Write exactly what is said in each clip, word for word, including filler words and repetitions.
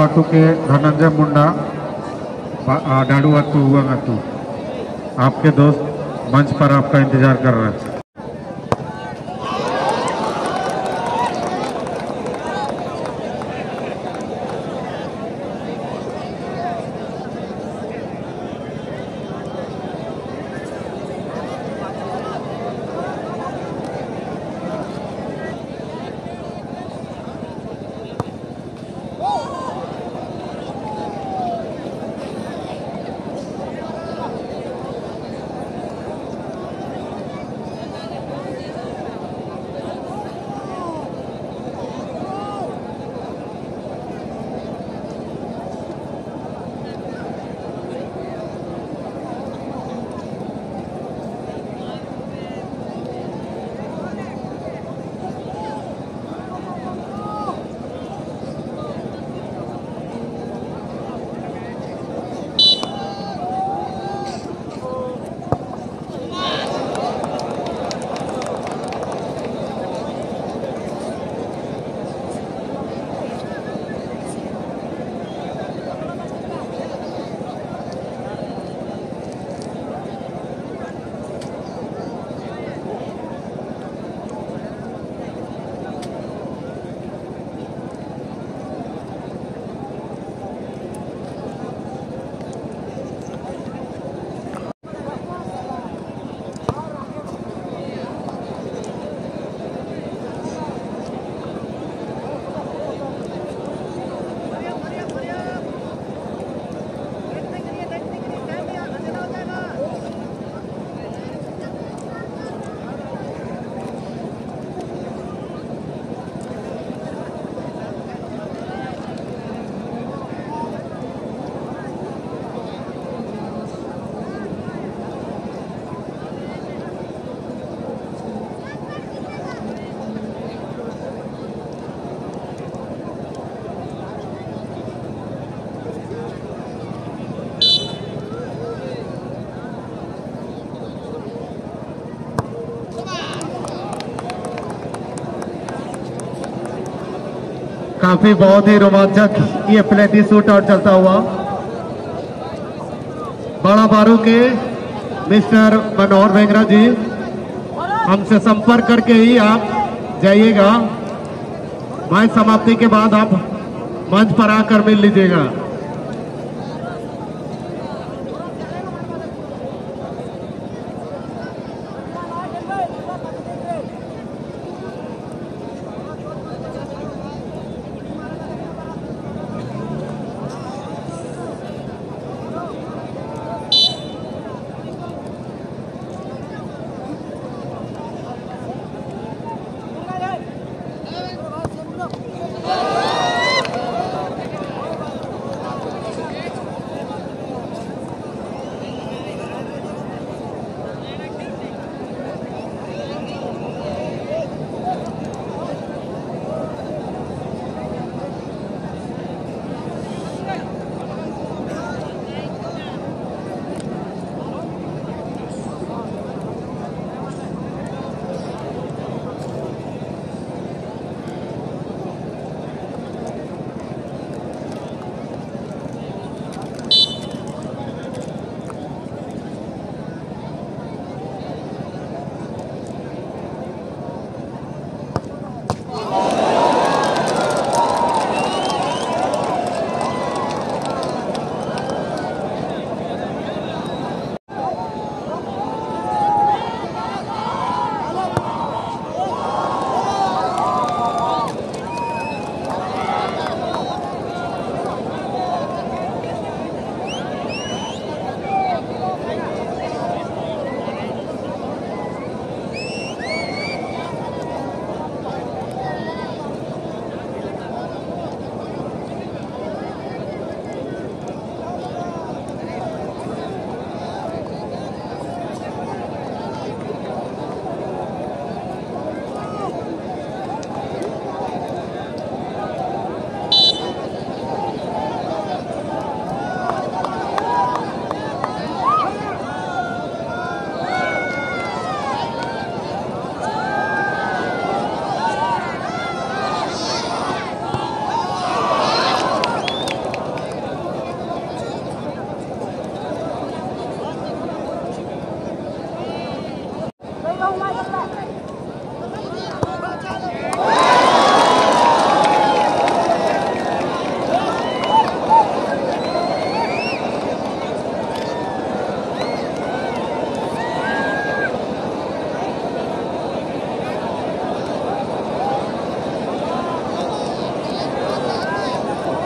वातु के धनंजय मुंडा डाडू वातु हुआ वातु आपके दोस्त मंच पर आपका इंतजार कर रहे हैं। काफी बहुत ही रोमांचक ये प्लेटी शूट आउट चलता हुआ बड़ा बारू के मिस्टर मनोहर वेंगरा जी हमसे संपर्क करके ही आप जाइएगा। मैच समाप्ति के बाद आप मंच पर आकर मिल लीजिएगा।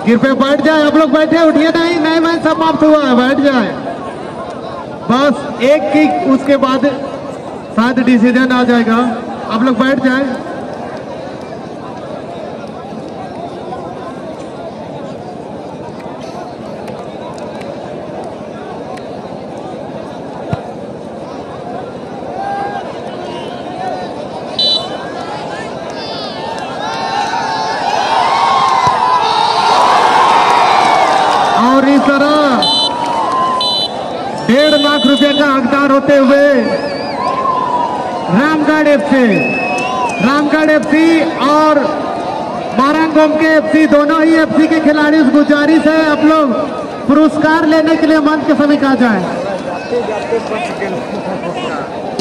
कृपया बैठ जाए, आप लोग बैठे, उठिए नहीं, नहीं मैच समाप्त हुआ है, बैठ जाए। बस एक किक, उसके बाद शायद डिसीजन आ जाएगा, आप लोग बैठ जाए। और इस तरह डेढ़ लाख रुपए का हकदार होते हुए रामगढ़ एफसी, रामगढ़ एफसी और मारंगोम के एफसी, दोनों ही एफसी के खिलाड़ी से गुजारिश है आप लोग पुरस्कार लेने के लिए मंच के समीप आ जाए।